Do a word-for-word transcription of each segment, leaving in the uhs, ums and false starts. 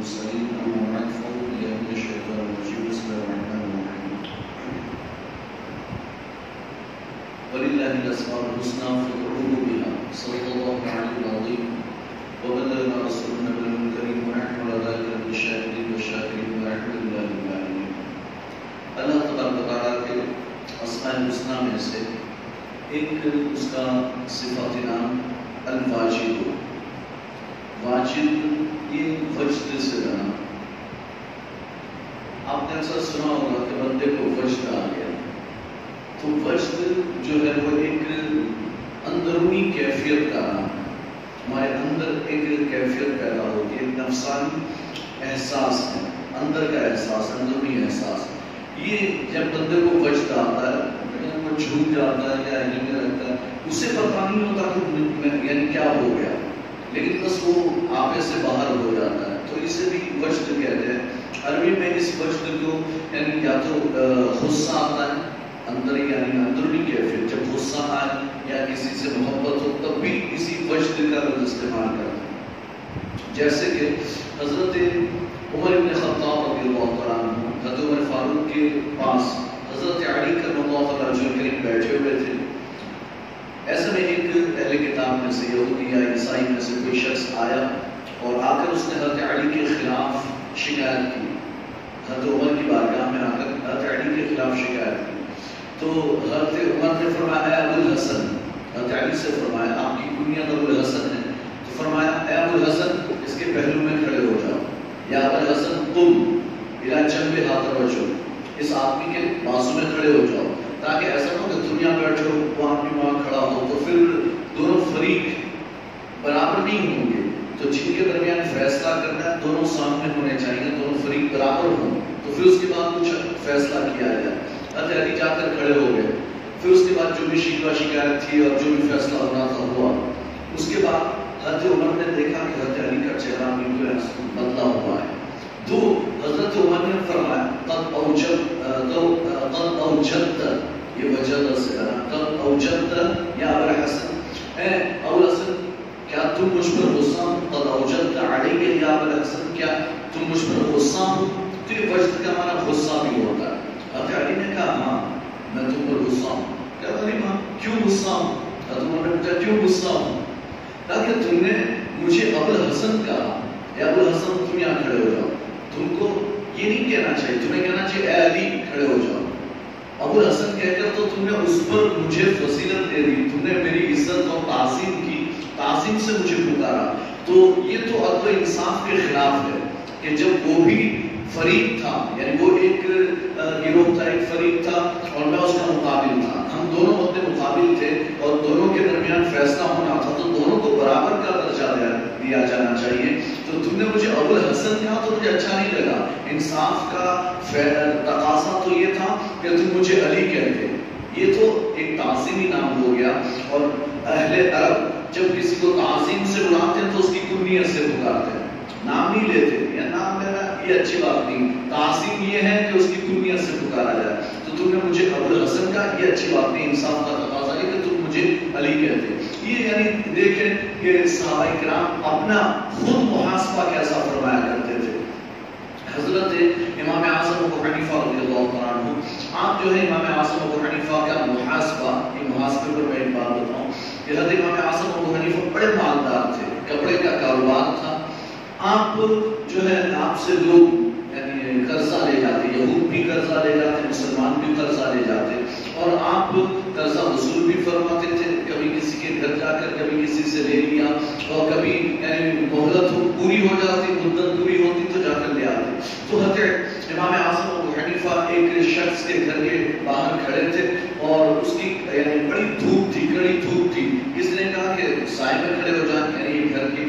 المرسلين أما بعد فأعوذ بالله من الشيطان الرجيم بسم الله الرحمن الرحيم ولله الأسماء الحسنى فادعوه بها صدق الله العلي العظيم وبلغنا رسولنا بالنبي الكريم ونحن على ذلك من الشاهدين والشاكرين والحمد لله رب العالمين. اللہ تبارک و تعالیٰ کے اسماء الحسنى میں سے ایک اس کا صفات نام الواجد ہو. واجد یہ وجد سے بنا. آپ نے اکثر سنا ہوگا کہ بندے کو وجد آ گیا. تو وجد جو ہے وہ ایک اندرونی کیفیت کا نام ہے. ہمارے اندر ایک کیفیت پیدا ہوتی ہے, ایک نفسانی احساس ہے, اندر کا احساس, اندرونی احساس. یہ جب بندے کو وجد آتا ہے, وہ جھوم جاتا ہے یا ہلنے لگتا ہے, اسے پتہ نہیں ہوتا کہ یعنی کیا ہو گیا, لیکن بس وہ آپے سے باہر ہو جاتا ہے. تو اسے بھی وجد کہتے ہیں. عربی میں اس وجد کو یعنی یا تو غصہ آتا ہے اندر, یعنی اندرونی کیفیت, جب غصہ آئے یا کسی سے محبت ہو تب بھی اسی وجد کا لفظ استعمال کرتے ہیں. جیسے کہ حضرت عمر بن خطاب رضی اللہ تعالیٰ عنہ, حضرت عمر فاروق کے پاس حضرت علی کرم اللہ تعالیٰ عنہ بیٹھے ہوئے تھے. ایسے میں ایک اہل کتاب میں سے, یہودی یا عیسائی میں سے کوئی شخص آیا اور آ کر اس نے حضرت علی کے خلاف شکایت کی. حضرت عمر کی بارگاہ میں آ کر حضرت علی کے خلاف شکایت کی. تو حضرت عمر نے فرمایا ابو الحسن, حضرت علی سے فرمایا آپ کی کنیت ابو الحسن ہے. تو فرمایا اے ابو الحسن اس کے پہلو میں کھڑے ہو جاؤ, یا ابو الحسن تم الى جنب ہاتھ رجو, اس آدمی کے بازو میں کھڑے ہو جاؤ, تاکہ ایسا نہ ہو کہ دنیا بیٹھو وہ آدمی وہاں کھڑا ہو تو پھر دونوں فریق برابر نہیں ہوں گے. تو جن کے درمیان فیصلہ کرنا ہے دونوں سامنے ہونے چاہیے, دونوں فریق برابر ہوں, تو پھر اس کے بعد کچھ فیصلہ کیا جائے. حضرت علی جا کر کھڑے ہو گئے. پھر اس کے بعد جو بھی شکوہ شکایت تھی اور جو بھی فیصلہ ہونا تھا ہوا. اس کے بعد حضرت عمر نے دیکھا کہ حضرت علی کا چہرہ بالکل بدلا ہوا ہے. تو حضرت عمر نے فرمایا قد اوجد قد اوجدت, یہ وجد سے ہے, قد اوجدت یا ابو الحسن, اے ابو الحسن کیا تم مجھ پر غصہ ہو؟ قد اوجدت علی یا ابو الحسن کیا تم مجھ پر غصہ ہو؟ تو یہ وجد کا معنی غصہ بھی ہوتا ہے. حضرت علی نے کہا ہاں میں تم پر غصہ ہوں. کہا علی ماں کیوں غصہ ہوں؟ حضرت عمر نے پوچھا کیوں غصہ ہوں؟ تاکہ تم نے مجھے ابو الحسن کہا, اے ابو الحسن تم یہاں کھڑے ہو جاؤ. تم کو یہ نہیں کہنا چاہیے, تمہیں کہنا چاہیے اے علی کھڑے ہو جاؤ. ابو الحسن کہہ کر تو تم نے اس پر مجھے فضیلت دے دی, تم نے میری عزت اور تعظیم کی, تعظیم سے مجھے پکارا. تو یہ تو عدل و انصاف کے خلاف ہے کہ جب وہ بھی فریق تھا, یعنی وہ ایک گروہ تھا, ایک فریق تھا اور میں اس کا مقابل تھا, ہم دونوں اپنے مقابل تھے اور دونوں کے درمیان فیصلہ ہونا تھا, تو دونوں کو برابر کا درجہ دیا جانا چاہیے. تو تم نے مجھے ابو الحسن کہا تو مجھے اچھا نہیں لگا. انصاف کا تقاضا تو یہ تھا کہ تم مجھے علی کہتے. یہ تو ایک تعظیمی نام ہو گیا. اور اہل عرب جب کسی کو تعظیم سے بلاتے ہیں تو اس کی کنیت سے پکارتے ہیں, نام نہیں لیتے. یہ نام لینا یہ اچھی بات نہیں, تعظیم یہ ہے کہ اس کی کنیت سے پکارا جائے. تو تم نے مجھے ابو الحسن کہا, یہ اچھی بات نہیں. انصاف کا تقاضا ہے کہ تم مجھے علی کہتے. یہ یعنی دیکھیں کہ صحابہ کرام اپنا خود محاسبہ کیسا فرمایا کرتے تھے. حضرت امام اعظم ابو حنیفہ رضی اللہ عنہ, آپ جو ہے امام اعظم ابو حنیفہ کا محاسبہ, یہ محاسبے پر میں ایک بات بتاؤں کہ حضرت امام اعظم ابو حنیفہ بڑے مالدار تھے, کپڑے کا کاروبار تھا. آپ جو ہے آپ سے لوگ یعنی قرضہ لے جاتے, یہود بھی قرضہ لے جاتے, مسلمان بھی قرضہ لے جاتے, اور آپ قرضہ وصول بھی فرماتے تھے. کبھی کسی کے گھر جا کر کبھی کسی سے لے لیا, اور کبھی یعنی مہلت پوری ہو جاتی, مدت پوری ہوتی تو جا کر لے آتے. تو حضرت امام اعظم ابو حنیفہ ایک شخص کے گھر کے باہر کھڑے تھے اور اس کی یعنی بڑی دھوپ تھی, کڑی دھوپ تھی. اس نے کہا کہ سائے میں کھڑے ہو جائیں, یعنی گھر کی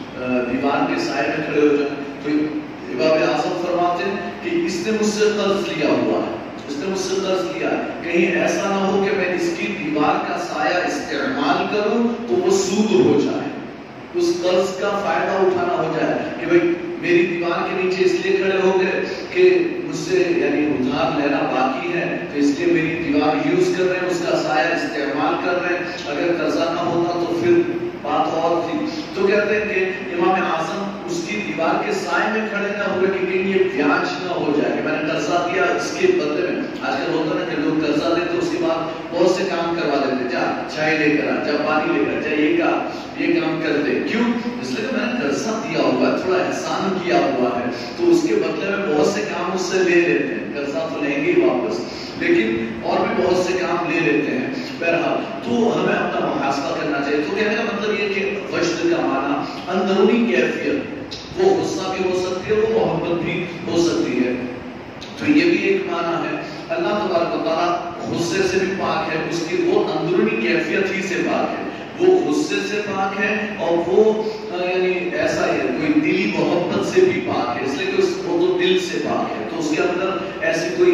دیوار کے سائے میں کھڑے ہو جائیں. تو امام اعظم فرماتے ہیں کہ اس نے مجھ سے قرض لیا ہوا ہے, اس نے مجھ سے قرض لیا ہے, کہیں ایسا نہ ہو کہ میں اس کی دیوار کا سایہ استعمال کروں تو وہ سود ہو جائے, اس قرض کا فائدہ اٹھانا ہو جائے کہ بھئی میری دیوار کے نیچے اس لیے کھڑے ہو گئے کہ مجھ سے یعنی ادھار لینا باقی ہے, تو اس لیے میری دیوار یوز کر رہے ہیں, اس کا سایہ استعمال کر رہے ہیں. اگر قرضہ نہ ہوتا تو پھر بات اور تھی. تو کہتے ہیں کہ امام اعظم اس کی دیوار کے سائے میں کھڑے نہ ہوئے کہ کہیں یہ بیاج نہ ہو جائے کہ میں نے قرضہ دیا اس کے بدلے میں. آج کل ہوتا ہے کہ لوگ قرضہ دیتے اس کے بعد بہت سے کام کروا دیتے, جا چائے لے کر آ, جا پانی لے کر جا, یہ کا یہ کام کر دے. کیوں؟ اس لیے کہ میں نے قرضہ دیا ہوا ہے, تھوڑا احسان کیا ہوا ہے, تو اس کے بدلے میں بہت سے کام اس سے لے لیتے ہیں. قرضہ تو لیں گے ہی واپس, لیکن اور بھی بہت سے کام لے لیتے ہیں. بہرحال تو ہمیں اپنا محاسبہ کرنا چاہیے. تو کہنے کا مطلب یہ کہ وجد کا معنی اندرونی کیفیت, وہ غصہ بھی ہو سکتی ہے, وہ محبت بھی ہو سکتی ہے. تو یہ بھی ایک معنی ہے. اللہ تبارک و تعالیٰ غصے سے بھی پاک ہے, اس کی وہ اندرونی کیفیت ہی سے پاک ہے, وہ غصے سے پاک ہے, اور وہ یعنی ایسا ہے کوئی دلی محبت سے بھی پاک ہے, اس لیے کہ اس وہ تو دل سے پاک ہے, تو اس کے اندر ایسی کوئی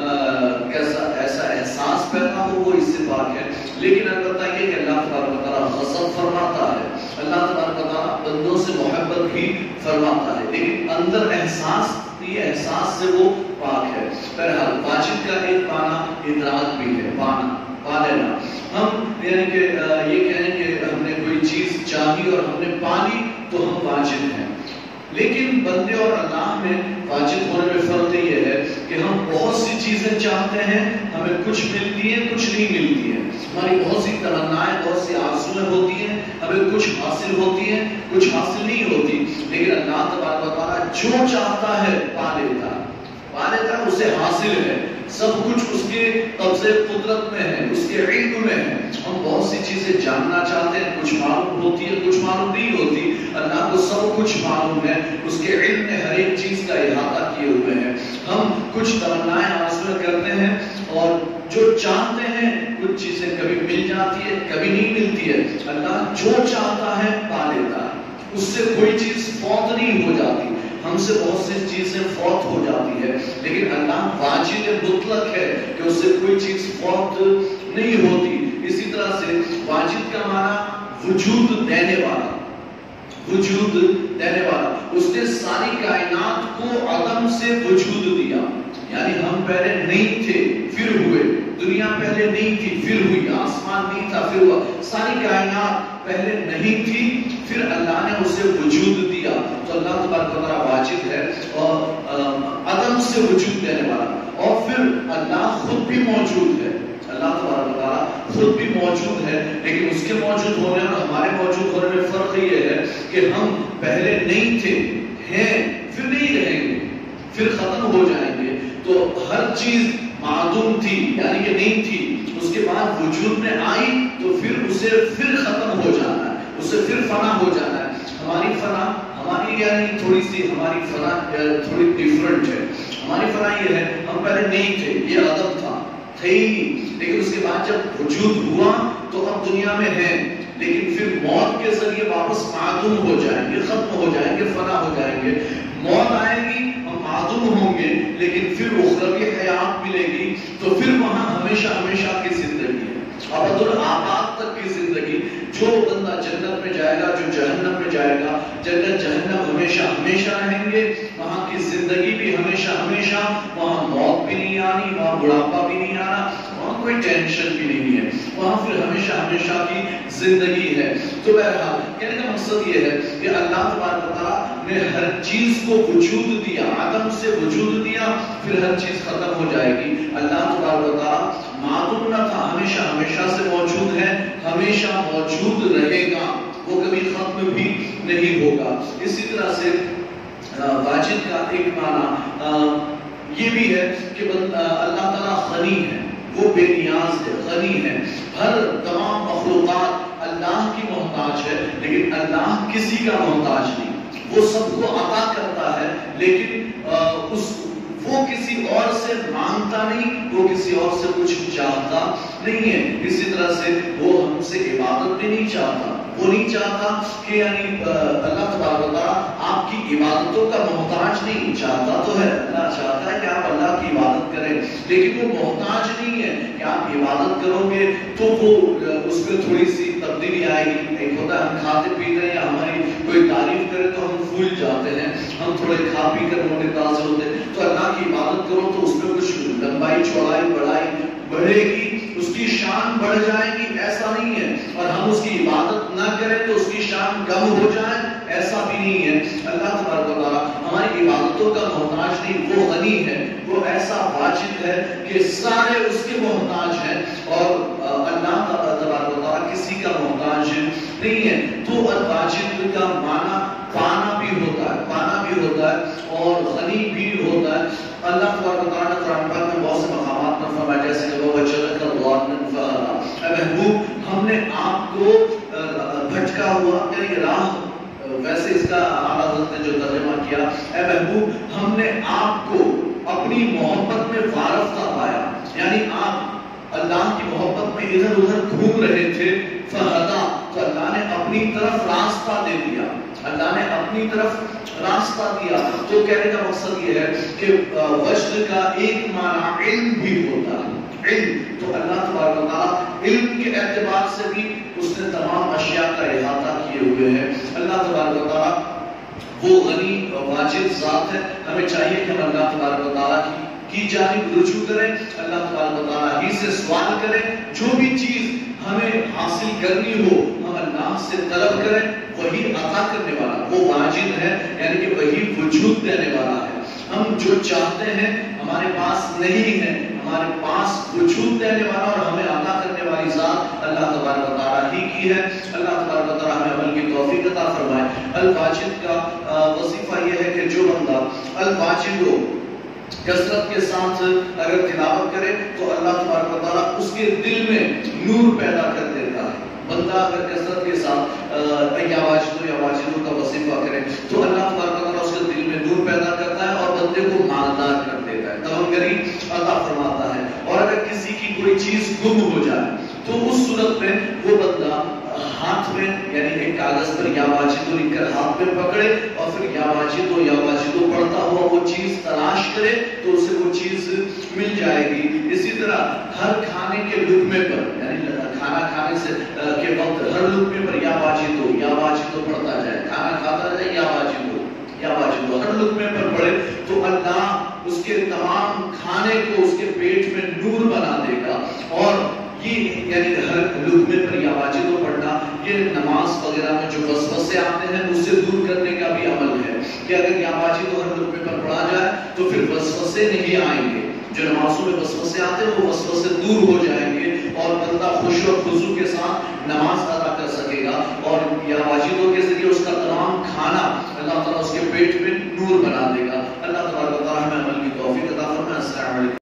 کیسا ایسا احساس پیدا ہو وہ اس سے پاک ہے. لیکن البتہ یہ کہ اللہ تبارک و تعالیٰ غضب فرماتا ہے, اللہ تبارک و تعالیٰ بندوں سے محبت بھی فرماتا ہے, لیکن اندر احساس, یہ احساس سے وہ پاک ہے. بہرحال واجب کا ایک معنی ادراک بھی ہے, پانا, پا لینا. ہم یعنی کہ یہ کہیں کہ ہم نے کوئی چیز چاہی اور ہم نے پا لی تو ہم واجب ہیں. لیکن بندے اور اللہ میں واجب ہونے میں فرق یہ ہے کہ ہم بہت سی چیزیں چاہتے ہیں, ہمیں کچھ ملتی ہیں کچھ نہیں ملتی ہیں. ہماری بہت سی تمنائیں, بہت سی آرزویں ہوتی ہیں, ہمیں کچھ حاصل ہوتی ہیں کچھ حاصل نہیں ہوتی. لیکن اللہ تبارک و تعالیٰ جو چاہتا ہے پا لیتا ہے, پا لیتا ہے, اسے حاصل ہے. سب کچھ اس کے قبضے قدرت میں ہے, اس کے علم میں ہے. ہم بہت سی چیزیں جاننا چاہتے ہیں, کچھ معلوم ہوتی ہے کچھ معلوم نہیں ہوتی. اللہ کو سب کچھ معلوم ہے, اس کے علم میں ہر ایک چیز کا احاطہ کیے ہوئے ہیں. ہم کچھ تمنائیں آرزویں کرتے ہیں اور جو چاہتے ہیں کچھ چیزیں کبھی مل جاتی ہے کبھی نہیں ملتی ہے. اللہ جو چاہتا ہے پا لیتا ہے, اس سے کوئی چیز فوت نہیں ہو جاتی. ہم سے بہت سی چیزیں فوت ہو جاتی ہے, لیکن اللہ واجب مطلق ہے کہ اس سے کوئی چیز فوت نہیں ہوتی. اسی طرح سے واجب کا معنی وجود دینے والا, وجود دینے والا. اس نے ساری کائنات کو عدم سے وجود دیا, یعنی ہم پہلے نہیں تھے پھر ہوئے, دنیا پہلے نہیں تھی پھر ہوئی, آسمان نہیں تھا پھر ہوا, ساری کائنات پہلے نہیں تھی پھر اللہ نے اسے وجود دیا. تو اللہ تبارک و تعالیٰ واجب ہے اور عدم سے وجود دینے والا. اور پھر اللہ خود بھی موجود ہے, اللہ تبارک و تعالیٰ خود بھی موجود ہے, لیکن اس کے موجود ہونے اور ہمارے موجود ہونے میں فرق یہ ہے کہ ہم پہلے نہیں تھے, ہیں, پھر نہیں رہیں گے, پھر ختم ہو جائیں گے. تو ہر چیز معدوم تھی یعنی کہ نہیں تھی, اس کے بعد وجود میں آئی تو پھر اسے پھر ختم ہو جانا ہے, اسے پھر فنا ہو جانا ہے. ہماری فنا ہماری یعنی تھوڑی سی ہماری فنا تھوڑی ڈیفرنٹ ہے. ہماری فنا یہ ہے ہم پہلے نہیں تھے, یہ عدم تھا, تھے ہی نہیں, لیکن اس کے بعد جب وجود ہوا تو ہم دنیا میں ہیں, لیکن پھر موت کے ذریعے واپس معدوم ہو جائیں گے, ختم ہو جائیں گے, فنا ہو جائیں گے. موت آئے گی, ہم معدوم ہوں گے, لیکن پھر اخروی حیات ملے گی, تو پھر وہاں ہمیشہ ہمیشہ کی زندگی ہے, ابد الآباد تک کی زندگی. جو بندہ جنت میں جائے گا, جو جہنم میں جائے گا, جنت جہنم ہمیشہ ہمیشہ رہیں گے, وہاں کی زندگی بھی ہمیشہ ہمیشہ, وہاں موت بھی نہیں آنی, وہاں بڑھاپا بھی نہیں آنا, وہاں کوئی ٹینشن بھی نہیں ہے, وہاں پھر ہمیشہ ہمیشہ کی زندگی ہے. تو بہرحال کہنے کا مقصد یہ ہے کہ اللہ تبارک و تعالیٰ نے ہر چیز کو وجود دیا, عدم سے وجود دیا, پھر ہر چیز ختم ہو جائے گی. اللہ تبارک و تعالیٰ معدوم نہ تھا, ہمیشہ ہمیشہ سے موجود ہے, ہمیشہ موجود رہے گا, وہ کبھی ختم بھی نہیں ہوگا. اسی طرح سے واجد کا ایک معنی یہ بھی ہے کہ اللہ تعالیٰ غنی ہے, وہ بے نیاز ہے, غنی ہے, ہر تمام مخلوقات اللہ کی محتاج ہے, لیکن اللہ کسی کا محتاج نہیں. وہ سب کو عطا کرتا ہے, لیکن اس وہ کسی اور سے مانگتا نہیں, وہ کسی اور سے کچھ چاہتا نہیں ہے. اسی طرح سے وہ ہم سے عبادت بھی نہیں چاہتا, وہ نہیں چاہتا کہ یعنی اللہ تبارک و تعالیٰ آپ کی عبادتوں کا محتاج نہیں, چاہتا تو ہے, اللہ چاہتا ہے کہ آپ اللہ کی عبادت کریں, لیکن وہ محتاج نہیں ہے کہ آپ عبادت کرو گے تو وہ اس میں تھوڑی سی تبدیلی آئے گی. ایک ہوتا ہے ہم کھاتے پیتے ہیں یا ہماری کوئی تعریف کرے تو ہم پھول جاتے ہیں, ہم تھوڑے کھا پی کر موٹے تازے ہوتے ہیں. تو اللہ کی عبادت کرو تو اس میں کچھ لمبائی چوڑائی بڑھائی بڑھے گی, اس کی شان بڑھ جائے گی, ایسا نہیں ہے. اور ہم اس کی عبادت نہ کریں تو اس کی شان کم ہو جائے, ایسا بھی نہیں ہے. اللہ تبارک و تعالیٰ ہماری عبادتوں کا محتاج نہیں، وہ غنی ہے، وہ ایسا واجد ہے کہ سارے اس کے محتاج ہیں، اور اللہ تبارک و تعالیٰ کسی کا محتاج نہیں ہے. تو الواجد کا معنی پانا بھی ہوتا ہے، پانا بھی ہوتا ہے اور غنی بھی ہوتا ہے. اللہ تبارک و تعالیٰ نے قرآن پاک میں بہت سے مقامات پر فرمایا، جیسے کہ وہ وجدک ضالا فہدی، اے محبوب ہم نے آپ کو بھٹکا ہوا، یعنی راہ، ویسے اس کا اعلیٰ حضرت نے جو ترجمہ کیا، اے محبوب ہم نے آپ کو اپنی محبت میں وارفتہ پایا، یعنی آپ اللہ کی محبت میں ادھر ادھر گھوم رہے تھے. فہدا، تو اللہ نے اپنی طرف راستہ دے دیا، اللہ نے اپنی طرف راستہ دیا. تو کہنے کا مقصد یہ ہے کہ وجد کا ایک معنی علم بھی ہوتا ہے، علم. تو اللہ تبارک و تعالیٰ علم کے اعتبار سے بھی اس نے تمام اشیاء کا احاطہ کیے ہوئے ہیں. اللہ تبارک و تعالیٰ وہ غنی واجد ذات ہے. ہمیں چاہیے کہ ہم اللہ تبارک و تعالیٰ کی کی جانب رجوع کریں، اللہ تبارک و تعالیٰ ہی سے سوال کریں. جو بھی چیز ہمیں حاصل کرنی ہو ہم اللہ سے طلب کریں، وہی عطا کرنے والا وہ واجد ہے، یعنی کہ وہی وجود دینے والا ہے. ہم جو چاہتے ہیں ہمارے پاس نہیں ہے، ہمارے پاس وجود دینے والا اور ہمیں عطا کرنے والی ذات اللہ تبارک و تعالیٰ ہی کی ہے. اللہ تبارک و تعالیٰ ہمیں عمل کی توفیق عطا فرمائے. الواجد کا وظیفہ یہ ہے کہ جو بندہ الواجد ہو، کثرت کے ساتھ اگر تلاوت کرے تو اللہ تبارک و تعالیٰ اس کے دل میں نور پیدا کر دیتا ہے. بندہ اگر کثرت کے ساتھ یا واجدو یا واجدو کا وظیفہ کرے تو اللہ تبارک و تعالیٰ اس کے دل میں نور پیدا کرتا ہے اور بندے کو مالدار کر دیتا ہے، توانگری عطا فرماتا ہے. اور اگر کسی کی کوئی چیز گم ہو جائے تو اس صورت میں وہ بندہ ہاتھ میں، یعنی ایک کاغذ پر یا واجدو لکھ کر ہاتھ میں پکڑے اور پھر یا واجدو یا واجدو پڑھتا ہوا وہ چیز تلاش کرے تو اسے وہ چیز مل جائے گی. اسی طرح ہر کھانے کے لقمے پر، یعنی کھانا کھانے سے کے وقت ہر لقمے پر یا واجدو یا واجدو پڑھتا جائے، کھانا کھاتا جائے یا واجدو یا واجدو ہر لقمے پر پڑھے تو اللہ اس کے تمام کھانے کو اس کے پیٹ میں نور بنا دے گا. اور یہ یعنی ہر لقمے پر یا واجدو پڑھنا یہ نماز وغیرہ میں جو وسوسے آتے ہیں اس سے دور کرنے کا بھی عمل ہے کہ اگر یا واجدو ہر لقمے پر پڑھا جائے تو پھر وسوسے نہیں آئیں گے. جو نمازوں میں وسوسے آتے ہیں وہ وسوسے دور ہو جائیں گے اور بندہ خوش و خضوع کے ساتھ نماز ادا کر سکے گا. اور یا واجدو کے ذریعے اس کا تمام کھانا اللہ تعالیٰ اس کے پیٹ میں نور بنا دے گا. اللہ تبارک و تعالیٰ ہمیں عمل کی توفیق عطا فرمائے. السلام علیکم.